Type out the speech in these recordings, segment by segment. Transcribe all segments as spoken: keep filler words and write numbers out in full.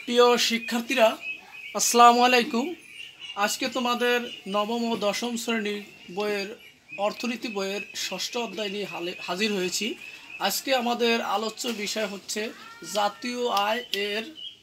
প্রিয় শিক্ষার্থীরা, আসসালামু আলাইকুম। আজকে তোমাদের নবম ও দশম শ্রেণীর বইয়ের অর্থনীতি বইয়ের ষষ্ঠ অধ্যায় নিয়ে হাজির হয়েছি। আজকে আমাদের আলোচ্য বিষয় হচ্ছে জাতীয় আয় এর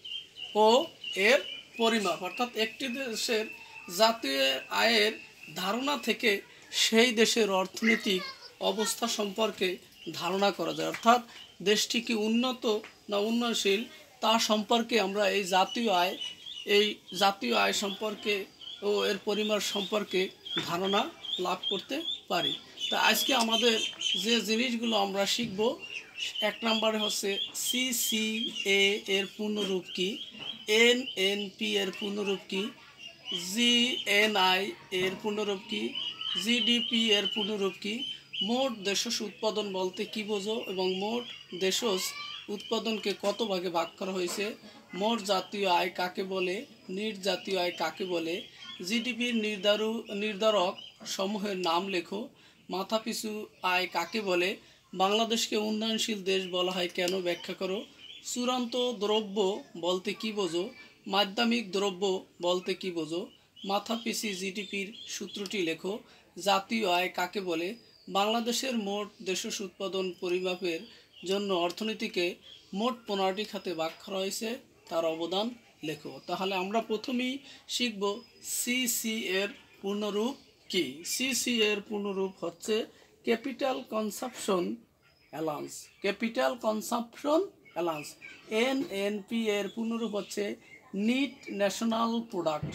ও এর পরিমাপ, অর্থাৎ একটি দেশের জাতীয় আয়ের ধারণা থেকে সেই দেশের অর্থনৈতিক অবস্থা সম্পর্কে ধারণা করা যায়, অর্থাৎ দেশটি কি উন্নত না উন্নয়নশীল তা সম্পর্কে আমরা এই জাতীয় আয় এই জাতীয় আয় সম্পর্কে ও এর পরিমাণ সম্পর্কে ধারণা লাভ করতে পারি। তা আজকে আমাদের যে জিনিসগুলো আমরা শিখব, এক নম্বরে হচ্ছে সি সি এ এর পূর্ণরূপ কি, এন এন পি এর পূর্ণরূপ কি, জি এন আই এর পূর্ণরূপ কি, জিডিপি এর পূর্ণরূপ কি, মোট দেশজ উৎপাদন বলতে কি বোঝো এবং মোট দেশজ উৎপাদনকে কত ভাগে ভাগ করা হয়েছে, মোট জাতীয় আয় কাকে বলে, নিট জাতীয় আয় কাকে বলে, জিডিপির নির্ধারু নির্ধারক সমূহের নাম লেখো, মাথাপিছু আয় কাকে বলে, বাংলাদেশকে উন্নয়নশীল দেশ বলা হয় কেন ব্যাখ্যা করো, চূড়ান্ত দ্রব্য বলতে কি বোঝো, মাধ্যমিক দ্রব্য বলতে কি বোঝো, মাথাপিছু জিডিপির সূত্রটি লেখো, জাতীয় আয় কাকে বলে, বাংলাদেশের মোট দেশজ উৎপাদন পরিমাপের জন্য অর্থনীতিকে মোট পনেরোটি খাতে ভাগ করা হয়েছে, তার অবদান লেখো। তাহলে আমরা প্রথমেই শিখব সি সি এর পূর্ণরূপ কি। সি সি এর পূর্ণরূপ হচ্ছে capital consumption allowance, capital consumption allowance. N N P এর পূর্ণরূপ হচ্ছে net national product.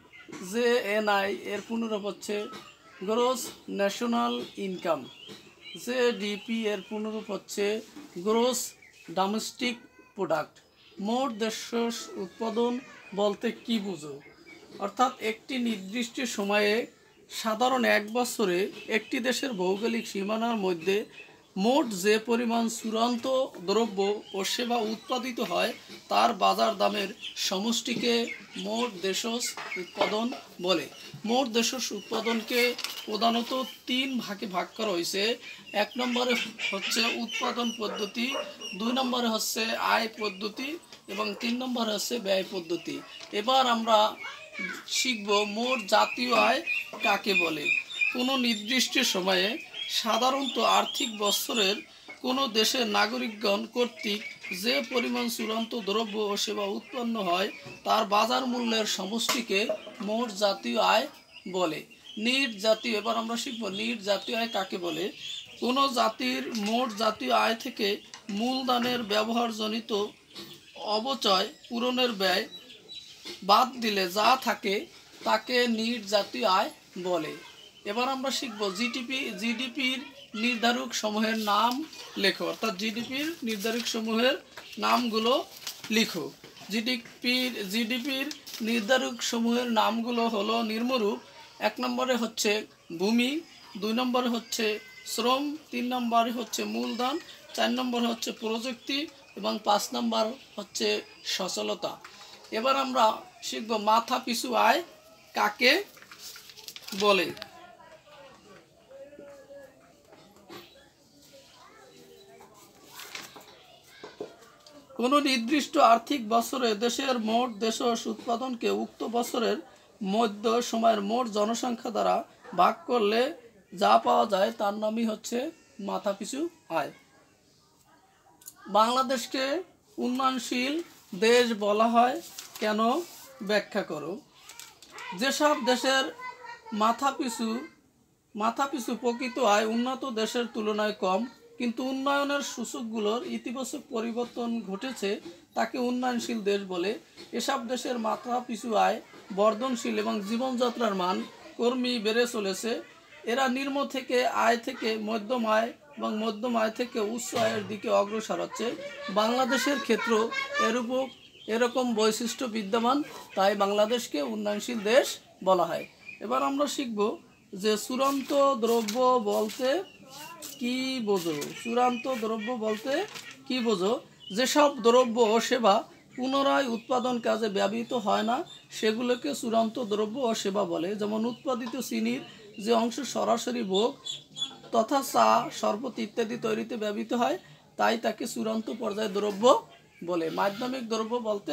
G N I এর পূর্ণরূপ হচ্ছে gross national income. G D P এর পূর্ণরূপ হচ্ছে গ্রোস ডোমেস্টিক প্রোডাক্ট। মোট দেশজ উৎপাদন বলতে কি বুঝো, অর্থাৎ একটি নির্দিষ্ট সময়ে সাধারণ এক বছরে একটি দেশের ভৌগোলিক সীমানার মধ্যে মোট যে পরিমাণ চূড়ান্ত দ্রব্য ও সেবা উৎপাদিত হয় তার বাজার দামের সমষ্টিকে মোট দেশজ উৎপাদন বলে। মোট দেশজ উৎপাদনকে প্রধানত তিন ভাগে ভাগ করা হয়েছে। এক নম্বরে হচ্ছে উৎপাদন পদ্ধতি, দুই নম্বরে হচ্ছে আয় পদ্ধতি এবং তিন নম্বরে হচ্ছে ব্যয় পদ্ধতি। এবার আমরা শিখব মোট জাতীয় আয় কাকে বলে। কোনো নির্দিষ্ট সময়ে সাধারণত আর্থিক বছরের কোনো দেশের নাগরিকগণ কর্তৃক যে পরিমাণ চূড়ান্ত দ্রব্য ও সেবা উৎপন্ন হয় তার বাজার মূল্যের সমষ্টিকে মোট জাতীয় আয় বলে। নিট জাতীয় এবার আমরা শিখব নিট জাতীয় আয় কাকে বলে। কোনো জাতির মোট জাতীয় আয় থেকে মূলধনের ব্যবহারজনিত অবচয় পূরণের ব্যয় বাদ দিলে যা থাকে তাকে নিট জাতীয় আয় বলে। এবার আমরা শিখব জিডিপি জিডিপির নির্ধারক সমূহের নাম লেখো, অর্থাৎ জিডিপির নির্ধারক সমূহের নামগুলো লিখো। জিডিপির জিডিপির নির্ধারক সমূহের নামগুলো হলো নিম্নরূপ। এক নম্বরে হচ্ছে ভূমি, দুই নম্বরে হচ্ছে শ্রম, তিন নম্বরে হচ্ছে মূলধন, চার নম্বরে হচ্ছে প্রযুক্তি এবং পাঁচ নম্বর হচ্ছে সচলতা। এবার আমরা শিখব মাথা পিছু আয় কাকে বলে। কোনো নির্দিষ্ট আর্থিক বছরে দেশের মোট দেশজ উৎপাদনকে উক্ত বছরের মধ্য সময়ের মোট জনসংখ্যা দ্বারা ভাগ করলে যা পাওয়া যায় তার নামই হচ্ছে মাথাপিছু আয়। বাংলাদেশকে উন্নয়নশীল দেশ বলা হয় কেন ব্যাখ্যা করো। যেসব দেশের মাথাপিছু মাথাপিছু প্রকৃত আয় উন্নত দেশের তুলনায় কম কিন্তু উন্নয়নের সূচকগুলোর ইতিবাচক পরিবর্তন ঘটেছে তাকে উন্নয়নশীল দেশ বলে। এসব দেশের মাথাপিছু আয় বর্ধনশীল এবং জীবনযাত্রার মান কর্মী বেড়ে চলেছে। এরা নিম্ন থেকে আয় থেকে মধ্যম আয় এবং মধ্যম আয় থেকে উচ্চ আয়ের দিকে অগ্রসর হচ্ছে। বাংলাদেশের ক্ষেত্রেও এরূপ এরকম বৈশিষ্ট্য বিদ্যমান, তাই বাংলাদেশকে উন্নয়নশীল দেশ বলা হয়। এবার আমরা শিখব যে চূড়ান্ত দ্রব্য বলতে কি বোঝো। চূড়ান্ত দ্রব্য বলতে কি বোঝো, যেসব দ্রব্য ও সেবা পুনরায় উৎপাদন কাজে ব্যবহৃত হয় না সেগুলোকে চূড়ান্ত দ্রব্য ও সেবা বলে। যেমন উৎপাদিত চিনির যে অংশ সরাসরি ভোগ তথা চা, শরবত ইত্যাদি তৈরিতে ব্যবহৃত হয় তাই তাকে চূড়ান্ত পর্যায়ে দ্রব্য বলে। মাধ্যমিক দ্রব্য বলতে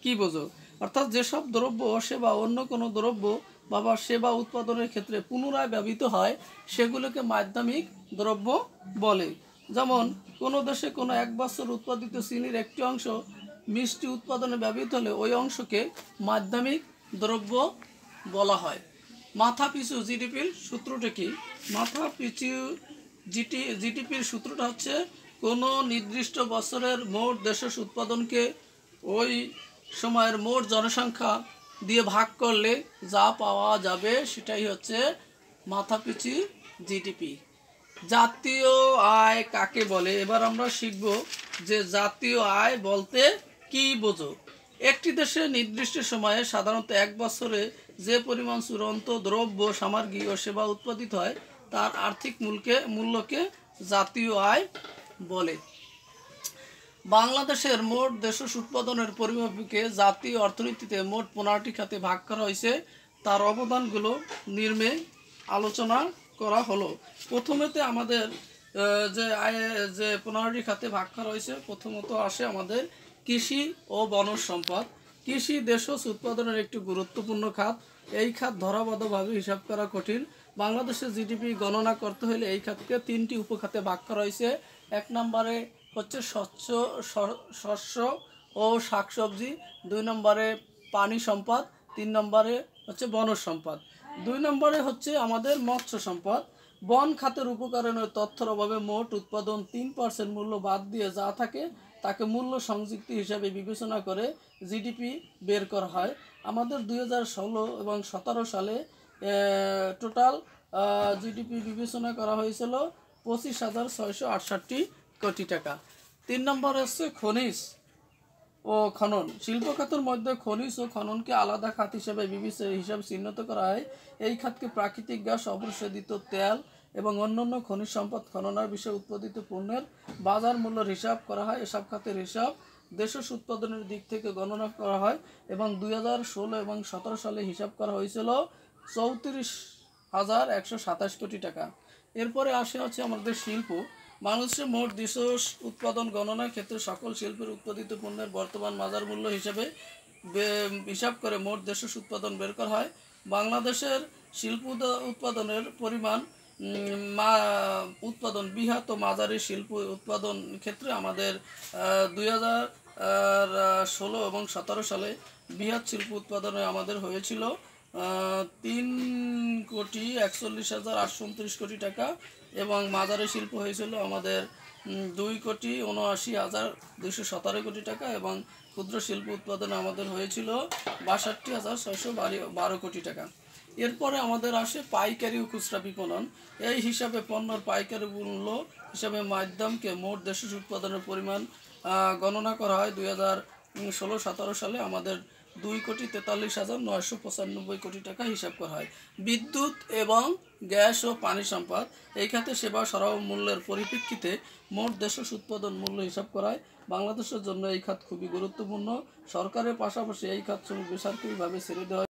কি বোঝো? অর্থাৎ যেসব দ্রব্য সেবা অন্য কোনো দ্রব্য বা সেবা উৎপাদনের ক্ষেত্রে পুনরায় ব্যবহৃত হয় সেগুলোকে মাধ্যমিক দ্রব্য বলে। যেমন কোনো দেশে কোনো এক বছর উৎপাদিত চিনির একটি অংশ মিষ্টি উৎপাদনে ব্যবহৃত হলে ওই অংশকে মাধ্যমিক দ্রব্য বলা হয়। মাথা পিছু জিডিপির সূত্রটা কি? মাথা পিছু জিটি জিডিপির সূত্রটা হচ্ছে কোনো নির্দিষ্ট বছরের মোট দেশের উৎপাদনকে ওই সময়ের মোট জনসংখ্যা দিয়ে ভাগ করলে যা পাওয়া যাবে সেটাই হচ্ছে মাথাপিছু জিডিপি। জাতীয় আয় কাকে বলে? এবার আমরা শিখব যে জাতীয় আয় বলতে কি বোঝো। একটি দেশে নির্দিষ্ট সময়ে সাধারণত এক বছরে যে পরিমাণ চূড়ান্ত দ্রব্য সামগ্রী ও সেবা উৎপাদিত হয় তার আর্থিক মূল্যকে মূল্যকে জাতীয় আয় বলে। বাংলাদেশের মোট দেশজ উৎপাদনের পরিমাপকে জাতীয় অর্থনীতিতে মোট পনেরোটি খাতে ভাগ করা হয়েছে। তার অবদানগুলো নিম্নে আলোচনা করা হলো। প্রথমেতে আমাদের যে আয় যে পনেরোটি খাতে ভাগ করা হয়েছে, প্রথমত আসে আমাদের কৃষি ও বনজ সম্পদ। কৃষি দেশজ উৎপাদনের একটি গুরুত্বপূর্ণ খাত। এই খাত ধরাবদ্ধভাবে হিসাব করা কঠিন। বাংলাদেশের জিডিপি গণনা করতে হলে এই খাতকে তিনটি উপখাতে ভাগ করা হয়েছে। এক নম্বরে হচ্ছে শস্য শস্য ও শাকসবজি, দুই নম্বরে পানি সম্পদ, তিন নম্বরে হচ্ছে বনজ সম্পদ। দুই নম্বরে হচ্ছে আমাদের মৎস্য সম্পদ। বন খাতের উপকরণের তথ্যের অভাবে মোট উৎপাদন তিন পার্সেন্ট মূল্য বাদ দিয়ে যা থাকে তাকে মূল্য সংযুক্তি হিসাবে বিবেচনা করে জিডিপি বের করা হয়। আমাদের দুই হাজার ষোলো এবং সতেরো সালে টোটাল জিডিপি বিবেচনা করা হয়েছিল পঁচিশ হাজার ছয়শো আটষট্টি কোটি টাকা। তিন নম্বর হচ্ছে খনিজ ও খনন। শিল্প খাতের মধ্যে খনিজ ও খননকে আলাদা খাত হিসেবে বিবেচনা হিসাবে চিহ্নিত করা হয়। এই খাতকে প্রাকৃতিক গ্যাস, অপরিশোধিত তেল এবং অন্যান্য খনিজ সম্পদ খননের বিষয়ে উৎপাদিত পণ্যের বাজার মূল্যের হিসাব করা হয়। এসব খাতের হিসাব দেশজ উৎপাদনের দিক থেকে গণনা করা হয় এবং দুই হাজার ষোলো এবং সতেরো সালে হিসাব করা হয়েছিল চৌত্রিশ হাজার একশো সাতাশ কোটি টাকা। এরপরে আসে হচ্ছে আমাদের শিল্প। বাংলাদেশের মোট দেশজ উৎপাদন গণনার ক্ষেত্রে সকল শিল্পের উৎপাদিত পণ্যের বর্তমান বাজার মূল্য হিসেবে হিসাব করে মোট দেশজ উৎপাদন বের করা হয়। বাংলাদেশের শিল্প উৎপাদনের পরিমাণ মা উৎপাদন বৃহৎ ও মাঝারি শিল্প উৎপাদন ক্ষেত্রে আমাদের দুই হাজার ষোলো এবং সতেরো সালে বৃহৎ শিল্প উৎপাদনে আমাদের হয়েছিল তিন কোটি একচল্লিশ হাজার আটশো উনত্রিশ কোটি টাকা এবং মাঝারি শিল্প হয়েছিল আমাদের দুই কোটি উনআশি হাজার দুইশো সতেরো কোটি টাকা এবং ক্ষুদ্র শিল্প উৎপাদনে আমাদের হয়েছিল বাষট্টি হাজার ছয়শো বারো কোটি টাকা। এরপরে আমাদের আসে পাইকারি ও খুচরা বিপণন। এই হিসাবে পণ্যর পাইকারি মূল্য হিসাবে মাধ্যমকে মোট দেশজ উৎপাদনের পরিমাণ গণনা করা হয়। দুই হাজার ষোলো সতেরো সালে আমাদের দুই কোটি তেতাল্লিশ হাজার নয়শো পঁচানব্বই কোটি টাকা হিসাব করা হয়। বিদ্যুৎ এবং গ্যাস ও পানি সম্পদ এই খাতে সেবা সরবরাহ মূল্যের পরিপ্রেক্ষিতে মোট দেশজ উৎপাদন মূল্য হিসাব করা হয়। বাংলাদেশের জন্য এই খাত খুবই গুরুত্বপূর্ণ। সরকারের পাশাপাশি এই খাত বেসরকারিভাবে ছেড়ে দেওয়া